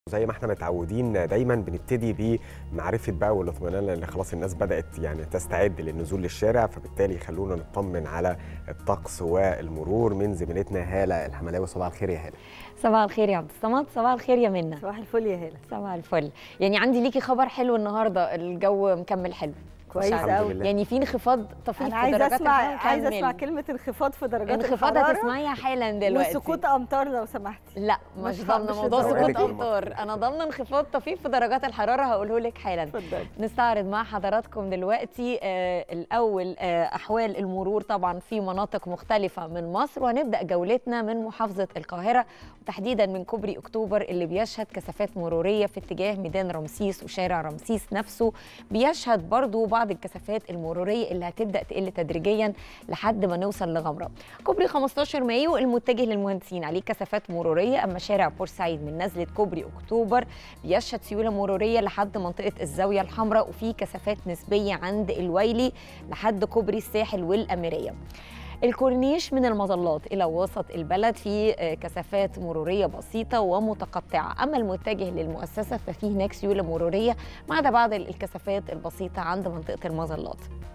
زي ما احنا متعودين دايما بنبتدي بمعرفه بقى والاطمئنان، لان خلاص الناس بدات يعني تستعد للنزول للشارع، فبالتالي خلونا نطمن على الطقس والمرور من زميلتنا هاله الحملاوي. صباح الخير يا هاله. صباح الخير يا عبد الصمد. صباح الخير يا منى. صباح الفل يا هاله. صباح الفل. يعني عندي ليكي خبر حلو النهارده، الجو مكمل حلو كويس قوي. يعني في انخفاض طفيف انا في درجات الحراره. عايزه اسمع كلمه انخفاض في درجات الحراره. انخفاض هتسمعيها حالا دلوقتي. وسقوط امطار لو سمحتي. لا مش ضامنه موضوع سقوط امطار، انا ضامنه انخفاض طفيف في درجات الحراره هقوله لك حالا. اتفضلي. نستعرض مع حضراتكم دلوقتي الاول احوال المرور طبعا في مناطق مختلفه من مصر، وهنبدا جولتنا من محافظه القاهره وتحديدا من كوبري اكتوبر اللي بيشهد كثافات مروريه في اتجاه ميدان رمسيس وشارع رمسيس نفسه. بيشهد برضو بعض الكثافات المروريه اللي هتبدا تقل تدريجيا لحد ما نوصل لغمره. كوبري 15 مايو المتجه للمهندسين عليه كثافات مروريه، اما شارع بورسعيد من نزله كوبري اكتوبر بيشهد سيوله مروريه لحد منطقه الزاويه الحمراء، وفي كثافات نسبيه عند الويلي لحد كوبري الساحل والاميريه. الكورنيش من المظلات إلى وسط البلد في كثافات مرورية بسيطة ومتقطعة، أما المتجه للمؤسسة ففيه هناك سيولة مرورية ما عدا بعض الكثافات البسيطة عند منطقة المظلات.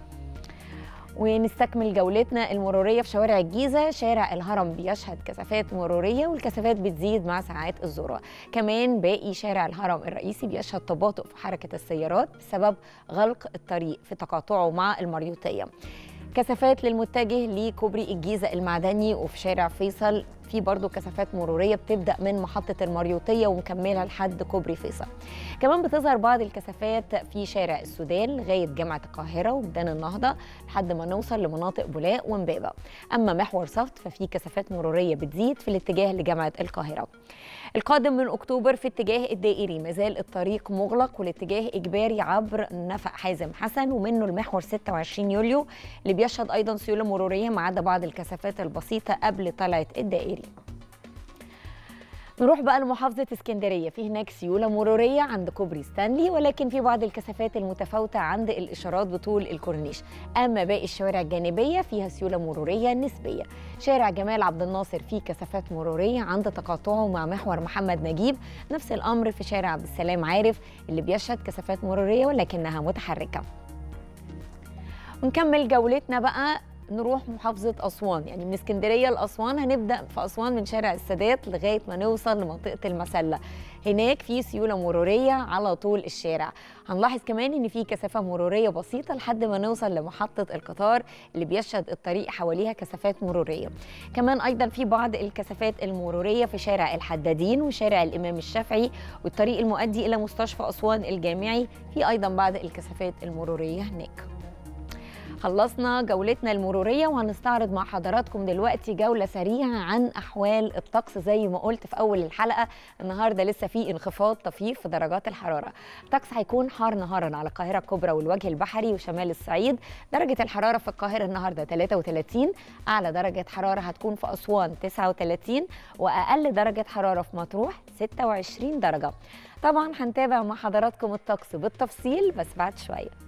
ونستكمل جولتنا المرورية في شوارع الجيزة. شارع الهرم بيشهد كثافات مرورية والكثافات بتزيد مع ساعات الذروة. كمان باقي شارع الهرم الرئيسي بيشهد تباطؤ في حركة السيارات بسبب غلق الطريق في تقاطعه مع المريوطية. كثافات للمتجه لكوبري الجيزة المعدني، وفي شارع فيصل في برضو كثافات مرورية بتبدأ من محطة المريوطية ومكملة لحد كوبري فيصل. كمان بتظهر بعض الكثافات في شارع السودان لغاية جامعة القاهرة وميدان النهضة لحد ما نوصل لمناطق بولاق ومبابة. أما محور صفت ففي كثافات مرورية بتزيد في الاتجاه لجامعة القاهرة. القادم من أكتوبر في اتجاه الدائري مازال الطريق مغلق والاتجاه إجباري عبر نفق حازم حسن، ومنه المحور 26 يوليو اللي بيشهد أيضا سيولة مرورية ما عدا بعض الكثافات البسيطة قبل طلعة الدائري. نروح بقى لمحافظة اسكندرية، في هناك سيولة مرورية عند كوبري ستانلي، ولكن في بعض الكثافات المتفاوتة عند الإشارات بطول الكورنيش. أما باقي الشوارع الجانبية فيها سيولة مرورية نسبية. شارع جمال عبد الناصر فيه كثافات مرورية عند تقاطعه مع محور محمد نجيب، نفس الأمر في شارع عبد السلام عارف اللي بيشهد كثافات مرورية ولكنها متحركة. ونكمل جولتنا بقى، نروح محافظة أسوان، يعني من اسكندرية لأسوان. هنبدأ في أسوان من شارع السادات لغاية ما نوصل لمنطقة المسلة. هناك في سيولة مرورية على طول الشارع. هنلاحظ كمان إن في كثافة مرورية بسيطة لحد ما نوصل لمحطة القطار اللي بيشهد الطريق حواليها كثافات مرورية. كمان أيضا في بعض الكثافات المرورية في شارع الحدادين وشارع الإمام الشافعي والطريق المؤدي إلى مستشفى أسوان الجامعي، في أيضا بعض الكثافات المرورية هناك. خلصنا جولتنا المرورية وهنستعرض مع حضراتكم دلوقتي جولة سريعة عن أحوال الطقس. زي ما قلت في أول الحلقة، النهاردة لسه في انخفاض طفيف في درجات الحرارة. الطقس هيكون حار نهارا على القاهرة الكبرى والوجه البحري وشمال الصعيد. درجة الحرارة في القاهرة النهاردة 33، أعلى درجة حرارة هتكون في أسوان 39، وأقل درجة حرارة في مطروح 26 درجة. طبعا هنتابع مع حضراتكم الطقس بالتفصيل بس بعد شوية.